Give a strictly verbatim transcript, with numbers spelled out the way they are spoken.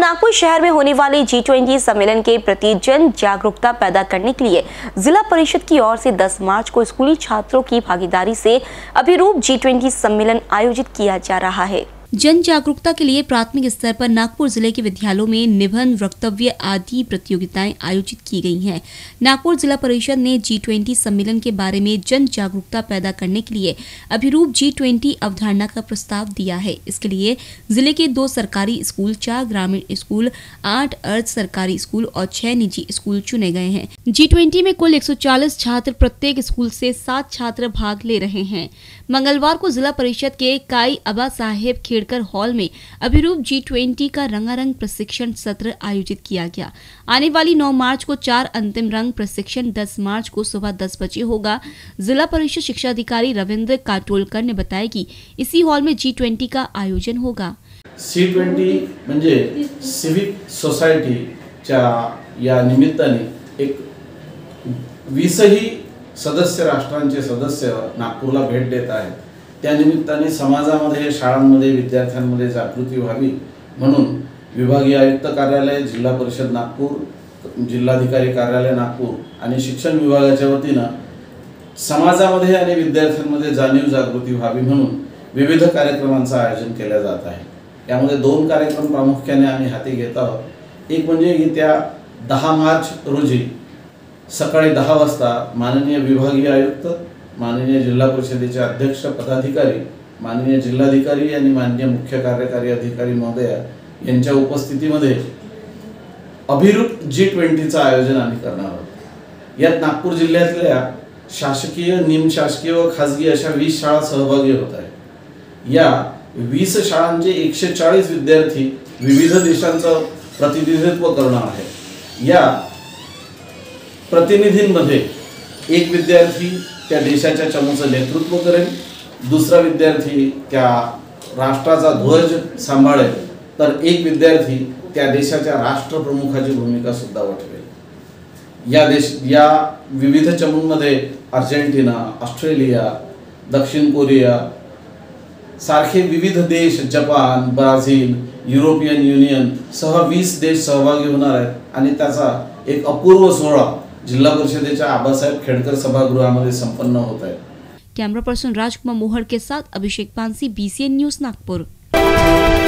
नागपुर शहर में होने वाले जी ट्वेंटी सम्मेलन के प्रति जन जागरूकता पैदा करने के लिए जिला परिषद की ओर से दस मार्च को स्कूली छात्रों की भागीदारी से अभिरूप जी ट्वेंटी सम्मेलन आयोजित किया जा रहा है। जन जागरूकता के लिए प्राथमिक स्तर पर नागपुर जिले के विद्यालयों में निबंध, वक्तव्य आदि प्रतियोगिताएं आयोजित की गई हैं। नागपुर जिला परिषद ने जी ट्वेंटी सम्मेलन के बारे में जन जागरूकता पैदा करने के लिए अभिरूप जी ट्वेंटी अवधारणा का प्रस्ताव दिया है। इसके लिए जिले के दो सरकारी स्कूल, चार ग्रामीण स्कूल, आठ अर्ध सरकारी स्कूल और छह निजी स्कूल चुने गए हैं। जी ट्वेंटी में कुल एक सौ चालीस छात्र, प्रत्येक स्कूल से सात छात्र भाग ले रहे हैं। मंगलवार को जिला परिषद के काई अबा साहेब खेड़कर हॉल में अभिरूप जी ट्वेंटी का रंगारंग प्रशिक्षण सत्र आयोजित किया गया। आने वाली नौ मार्च को चार अंतिम रंग प्रशिक्षण दस मार्च को सुबह दस बजे होगा। जिला परिषद शिक्षा अधिकारी रविंद्र काटोलकर ने बताया कि इसी हॉल में जी ट्वेंटी का आयोजन होगा। सी ट्वेंटी म्हणजे सिविक सोसायटीच्या या निमित्ताने एक वीसही सदस्य राष्ट्रांचे सदस्य नागपूरला भेट देत आहेत। त्या निमित्ताने समाजामध्ये, शाळांमध्ये, विद्यार्थ्यांमध्ये जागृती व्हावी म्हणून विभागीय आयुक्त कार्यालय, जिल्हा परिषद नागपूर, जिल्हाधिकारी कार्यालय नागपूर आणि शिक्षण विभागाच्या वतीने समाजामध्ये आणि विद्यार्थ्यांमध्ये जाणीव जागृती व्हावी म्हणून विविध कार्यक्रमांचं आयोजन केले जात आहे। यामध्ये दोन कार्यक्रम प्रामुख्याने आम्ही हाती घेत आहोत। एक म्हणजे येत्या दहा मार्च रोजी सकाळी दहा वाजता माननीय विभागीय आयुक्त, माननीय जिल्हा परिषदेचे अध्यक्ष पदाधिकारी, माननीय जिल्हाधिकारी आणि माननीय मुख्य कार्यकारी अधिकारी महोदय यांच्या उपस्थितीमध्ये अभिरूप जी ट्वेंटीचं आयोजन आम्ही करणार आहोत। यात नागपूर जिल्ह्यातल्या शासकीय, निमशासकीय व खासगी अशा वीस शाळा सहभागी होत आहेत। या वीस शाळांचे एकशे चाळीस विद्यार्थी विविध देशांचं प्रतिनिधित्व करणार आहेत। या प्रतिनिधींमध्ये एक विद्यार्थी त्या देशाच्या चमूचं नेतृत्व करेल, दुसरा विद्यार्थी त्या राष्ट्राचा ध्वज सांभाळेल, तर एक विद्यार्थी त्या देशाच्या राष्ट्रप्रमुखाची भूमिका सुद्धा वठवेल। या देश या विविध चमूंमध्ये अर्जेंटिना, ऑस्ट्रेलिया, दक्षिण कोरिया सारखे विविध देश, जपान, ब्राझील, युरोपियन युनियन सह वीस देश सहभागी होणार आहेत आणि त्याचा एक अपूर्व सोहळा जिल्हा परिषदेच्या आबासाहेब खेड़कर सभागृहामध्ये संपन्न होत आहे। कैमरा पर्सन राजकुमार मोहर के साथ Abhishek Pansi, B C N news Nagpur.